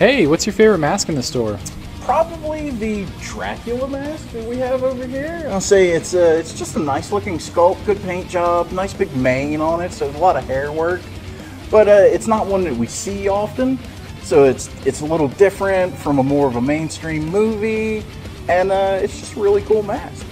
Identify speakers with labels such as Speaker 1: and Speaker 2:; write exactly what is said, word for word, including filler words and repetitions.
Speaker 1: Hey, what's your favorite mask in the store?
Speaker 2: Probably the Dracula mask that we have over here. I'll say it's uh, it's just a nice looking sculpt, good paint job, nice big mane on it, so a lot of hair work. But uh, it's not one that we see often, so it's it's a little different from a more of a mainstream movie, and uh, it's just a really cool mask.